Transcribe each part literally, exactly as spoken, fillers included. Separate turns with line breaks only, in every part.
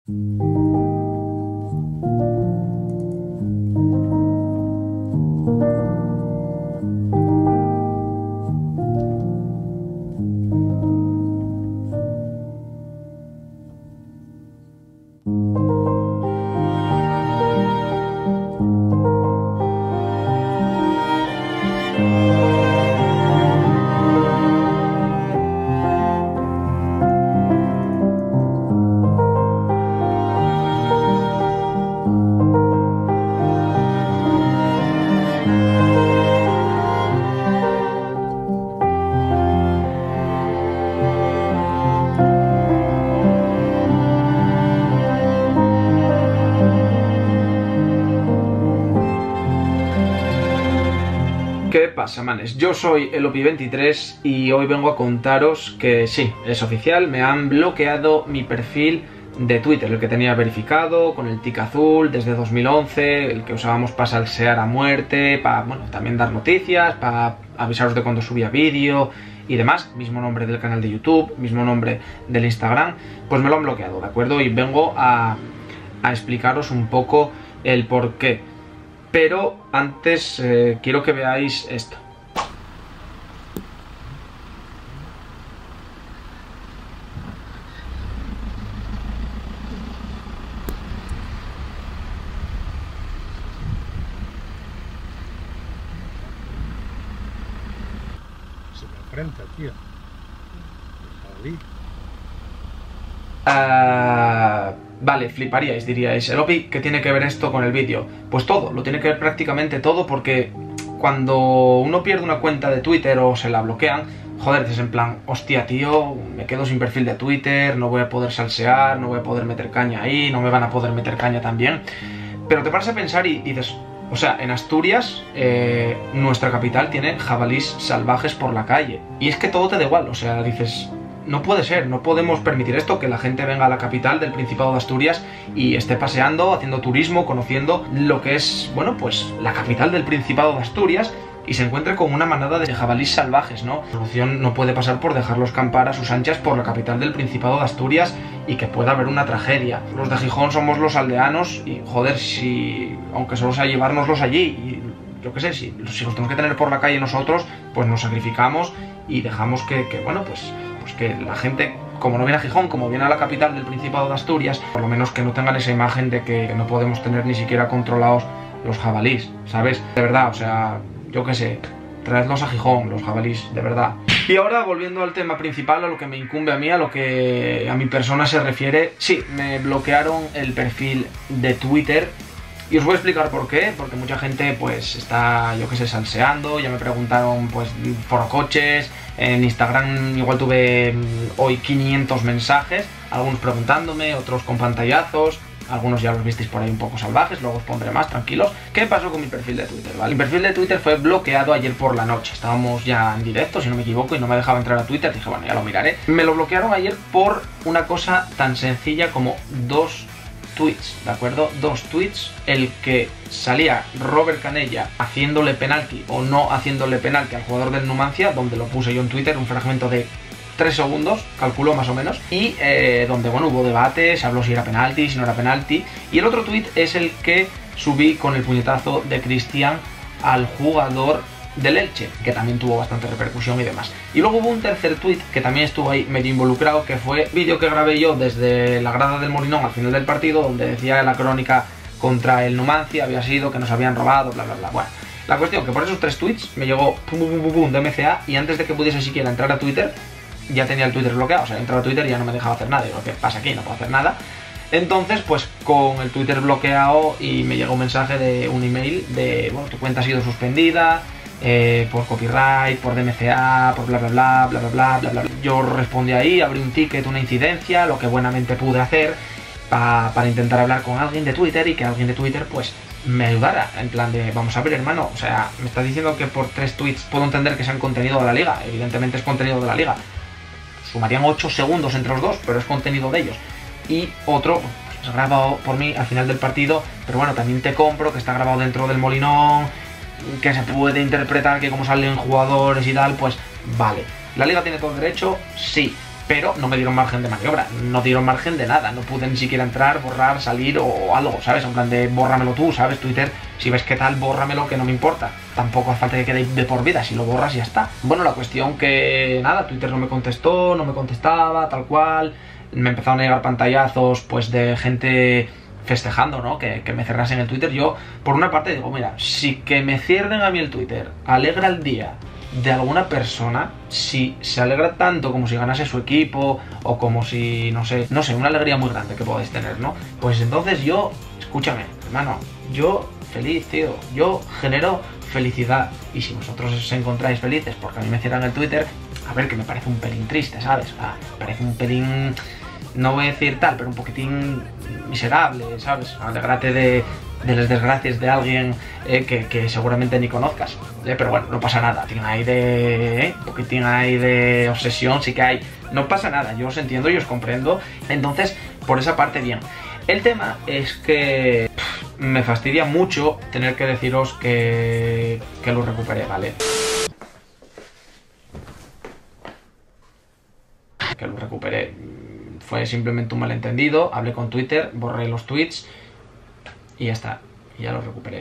¿Qué pasa, manes? Yo soy el Opi veintitrés y hoy vengo a contaros que sí, es oficial, me han bloqueado mi perfil de Twitter, el que tenía verificado, con el tic azul desde dos mil once, el que usábamos para salsear a muerte, para, bueno, también dar noticias, para avisaros de cuando subía vídeo y demás, mismo nombre del canal de YouTube, mismo nombre del Instagram, pues me lo han bloqueado, ¿de acuerdo? Y vengo a, a explicaros un poco el por qué. Pero antes eh, quiero que veáis esto.
Se me enfrenta, tío.
Uh, vale, fliparíais, diríais, el Opi, ¿qué tiene que ver esto con el vídeo? Pues todo, lo tiene que ver prácticamente todo, porque cuando uno pierde una cuenta de Twitter o se la bloquean, joder, dices en plan, hostia, tío, me quedo sin perfil de Twitter, no voy a poder salsear, no voy a poder meter caña ahí, no me van a poder meter caña también. Pero te paras a pensar y dices, o sea, en Asturias, eh, nuestra capital tiene jabalís salvajes por la calle. Y es que todo te da igual, o sea, dices, no puede ser, no podemos permitir esto, que la gente venga a la capital del Principado de Asturias y esté paseando, haciendo turismo, conociendo lo que es, bueno, pues la capital del Principado de Asturias y se encuentre con una manada de jabalís salvajes, ¿no? La solución no puede pasar por dejarlos campar a sus anchas por la capital del Principado de Asturias y que pueda haber una tragedia. Los de Gijón somos los aldeanos y, joder, si aunque solo sea llevárnoslos allí, y yo qué sé, si, si los tenemos que tener por la calle nosotros, pues nos sacrificamos y dejamos que, que bueno, pues... que la gente, como no viene a Gijón, como viene a la capital del Principado de Asturias, por lo menos que no tengan esa imagen de que no podemos tener ni siquiera controlados los jabalís, ¿sabes? De verdad, o sea, yo qué sé, traedlos a Gijón, los jabalís, de verdad. Y ahora, volviendo al tema principal, a lo que me incumbe a mí, a lo que a mi persona se refiere, sí, me bloquearon el perfil de Twitter. Y os voy a explicar por qué, porque mucha gente pues está, yo que sé, salseando, ya me preguntaron pues por coches, en Instagram igual tuve hoy quinientos mensajes, algunos preguntándome, otros con pantallazos, algunos ya los visteis por ahí un poco salvajes, luego os pondré más, tranquilos. ¿Qué pasó con mi perfil de Twitter? ¿Vale? Mi perfil de Twitter fue bloqueado ayer por la noche, estábamos ya en directo, si no me equivoco, y no me dejaba entrar a Twitter, dije, bueno, ya lo miraré. Me lo bloquearon ayer por una cosa tan sencilla como dos tweets, ¿de acuerdo? Dos tweets, el que salía Robert Canella haciéndole penalti o no haciéndole penalti al jugador del Numancia, donde lo puse yo en Twitter, un fragmento de tres segundos, calculo más o menos, y eh, donde, bueno, hubo debate, se habló si era penalti, si no era penalti, y el otro tweet es el que subí con el puñetazo de Cristian al jugador del Elche, que también tuvo bastante repercusión y demás. Y luego hubo un tercer tweet que también estuvo ahí medio involucrado, que fue vídeo que grabé yo desde la grada del Molinón al final del partido, donde decía la crónica contra el Numancia había sido que nos habían robado, bla bla bla. Bueno, la cuestión que por esos tres tweets me llegó pum pum pum pum de M C A, y antes de que pudiese siquiera entrar a Twitter ya tenía el Twitter bloqueado, o sea, entrar a Twitter y ya no me dejaba hacer nada. Y lo que pasa aquí, no puedo hacer nada. Entonces, pues con el Twitter bloqueado, y me llegó un mensaje de un email de, bueno, tu cuenta ha sido suspendida Eh, por copyright, por D M C A, por bla bla bla, bla bla bla, bla bla bla. Yo respondí ahí, abrí un ticket, una incidencia, lo que buenamente pude hacer pa, para intentar hablar con alguien de Twitter y que alguien de Twitter pues me ayudara, en plan de, vamos a ver, hermano, o sea, me estás diciendo que por tres tweets puedo entender que sean contenido de la liga, evidentemente es contenido de la liga, sumarían ocho segundos entre los dos, pero es contenido de ellos. Y otro, pues grabado por mí al final del partido, pero bueno, también te compro que está grabado dentro del Molinón, que se puede interpretar que como salen jugadores y tal, pues vale. ¿La liga tiene todo el derecho? Sí. pero no me dieron margen de maniobra, no dieron margen de nada, no pude ni siquiera entrar, borrar, salir o algo, ¿sabes? En plan de bórramelo tú, ¿sabes? Twitter, si ves qué tal, bórramelo, que no me importa. Tampoco hace falta que quede de por vida, si lo borras ya está. Bueno, la cuestión que nada, Twitter no me contestó, no me contestaba, tal cual, me empezaron a llegar pantallazos pues de gente festejando, ¿no? Que, que me cerrasen el Twitter. Yo, por una parte, digo, mira, si que me cierren a mí el Twitter alegra el día de alguna persona, si se alegra tanto como si ganase su equipo o como si, no sé, no sé, una alegría muy grande que podéis tener, ¿no? Pues entonces yo, escúchame, hermano, yo feliz, tío, yo genero felicidad, y si vosotros os encontráis felices porque a mí me cierran el Twitter, a ver, que me parece un pelín triste, ¿sabes? Ah, me parece un pelín, no voy a decir tal, pero un poquitín miserable, ¿sabes? Alegrate de, de las desgracias de alguien eh, que, que seguramente ni conozcas, eh, pero bueno, no pasa nada, tiene ahí de, eh, un poquitín ahí de obsesión, sí que hay, no pasa nada, yo os entiendo y os comprendo, entonces, por esa parte bien. El tema es que pff, me fastidia mucho tener que deciros que, que lo recuperé, ¿vale? Que lo recuperé. Fue simplemente un malentendido, hablé con Twitter, borré los tweets y ya está, y ya lo recuperé.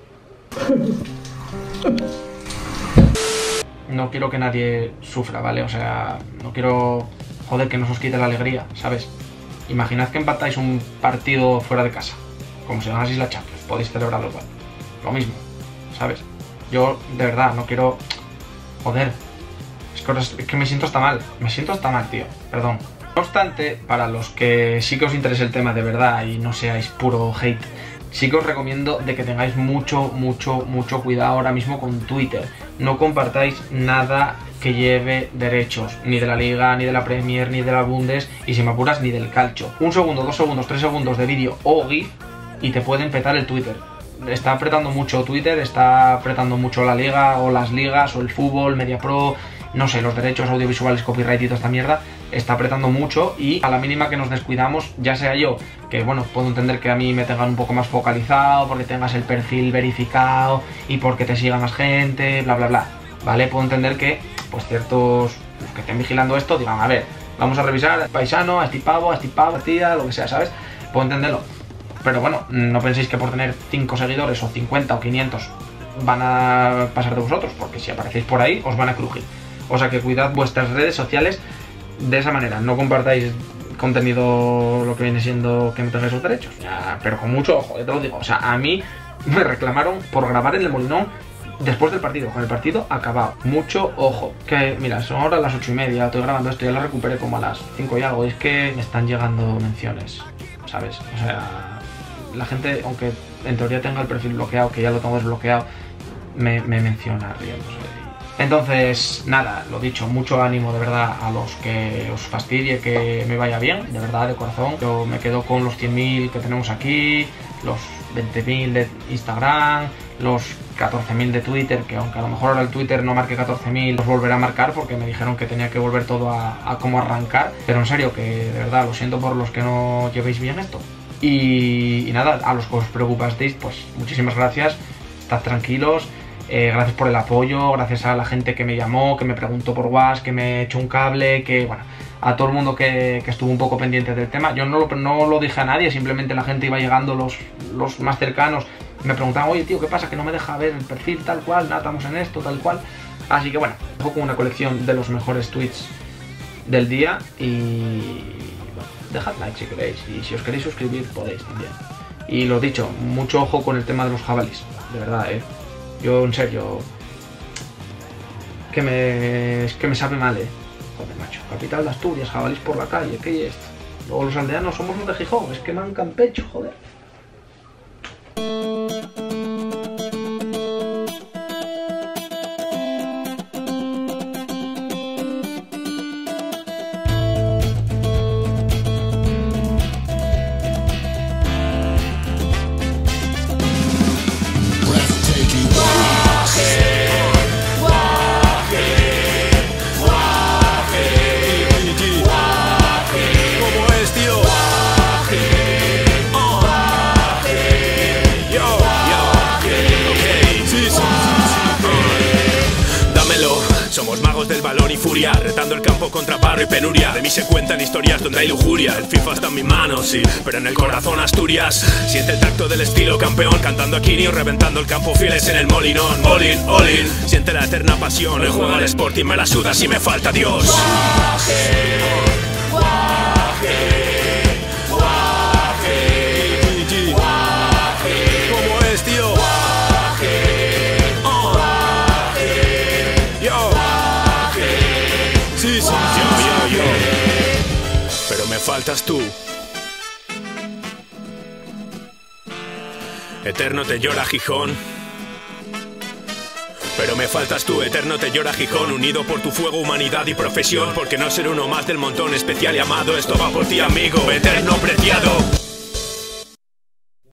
No quiero que nadie sufra, ¿vale? O sea, no quiero, joder, que no os quite la alegría, ¿sabes? Imaginad que empatáis un partido fuera de casa, como si ganaseis la Champions, podéis celebrarlo igual. Lo mismo, ¿sabes? Yo, de verdad, no quiero... Joder, es que, es que me siento hasta mal, me siento hasta mal, tío, perdón. No obstante, para los que sí que os interese el tema de verdad y no seáis puro hate, sí que os recomiendo de que tengáis mucho, mucho, mucho cuidado ahora mismo con Twitter. No compartáis nada que lleve derechos, ni de la Liga, ni de la Premier, ni de la Bundes, y si me apuras, ni del calcio. Un segundo, dos segundos, tres segundos de vídeo o GIF y te pueden petar el Twitter. Está apretando mucho Twitter, está apretando mucho la Liga, o las ligas, o el fútbol, MediaPro, no sé, los derechos audiovisuales, copyright y toda esta mierda, está apretando mucho, y a la mínima que nos descuidamos, ya sea yo, que bueno, puedo entender que a mí me tengan un poco más focalizado, porque tengas el perfil verificado y porque te siga más gente, bla bla bla, ¿vale? Puedo entender que, pues ciertos que estén vigilando esto digan, a ver, vamos a revisar al paisano, a este pavo, a este pavo, a tía, lo que sea, ¿sabes? Puedo entenderlo, pero bueno, no penséis que por tener cinco seguidores o cincuenta o quinientos van a pasar de vosotros, porque si aparecéis por ahí os van a crujir. O sea que cuidad vuestras redes sociales de esa manera, no compartáis contenido lo que viene siendo que no tengáis los derechos, ya, pero con mucho ojo, ya te lo digo. O sea, a mí me reclamaron por grabar en el Molinón después del partido, con el partido acabado. Mucho ojo, que mira, son ahora las ocho y media, estoy grabando esto, ya lo recuperé como a las cinco y algo, y es que me están llegando menciones, ¿sabes? O sea, la gente, aunque en teoría tenga el perfil bloqueado, que ya lo tengo desbloqueado, me, me menciona riéndose. Entonces, nada, lo dicho, mucho ánimo de verdad a los que os fastidie que me vaya bien, de verdad, de corazón. Yo me quedo con los cien mil que tenemos aquí, los veinte mil de Instagram, los catorce mil de Twitter, que aunque a lo mejor ahora el Twitter no marque catorce mil, los volverá a marcar porque me dijeron que tenía que volver todo a, a cómo arrancar. Pero en serio, que de verdad, lo siento por los que no llevéis bien esto. Y, y nada, a los que os preocupasteis, pues muchísimas gracias, estad tranquilos. Eh, gracias por el apoyo, gracias a la gente que me llamó, que me preguntó por WhatsApp, que me echó un cable, que bueno, a todo el mundo que, que estuvo un poco pendiente del tema. Yo no lo, no lo dije a nadie, simplemente la gente iba llegando, los, los más cercanos, me preguntaban, oye tío, ¿qué pasa? Que no me deja ver el perfil tal cual, nada, estamos en esto, tal cual. Así que bueno, dejo con una colección de los mejores tweets del día y bueno, dejad like si queréis, y si os queréis suscribir podéis también. Y lo dicho, mucho ojo con el tema de los jabalís, de verdad, eh. Yo, en serio, que me, es que me sabe mal, eh. Joder, macho, capital de Asturias, jabalís por la calle, ¿qué es esto? Luego los aldeanos somos los de Gijón, es que mancan pecho, joder.
¿Cómo es, tío? paro y penuria. De mí se cuentan historias donde hay lujuria. El FIFA está en mis manos, sí, pero en el corazón Asturias. Siente el tacto del estilo campeón, cantando a Kini o reventando el campo fieles en el molinón. All in, all in, siente la eterna pasión. El juego al Sporting me la suda si me falta Dios. Guaje, guaje, guaje, guaje. ¿Cómo es, tío? Guaje, uh. guaje, yo, guaje. Sí, sí, yo, yo, yo. Pero me faltas tú. Eterno te llora Gijón, pero me faltas tú. Eterno te llora Gijón, unido por tu fuego, humanidad y profesión, porque no ser uno más del montón, especial y amado. Esto va por ti, amigo, eterno preciado.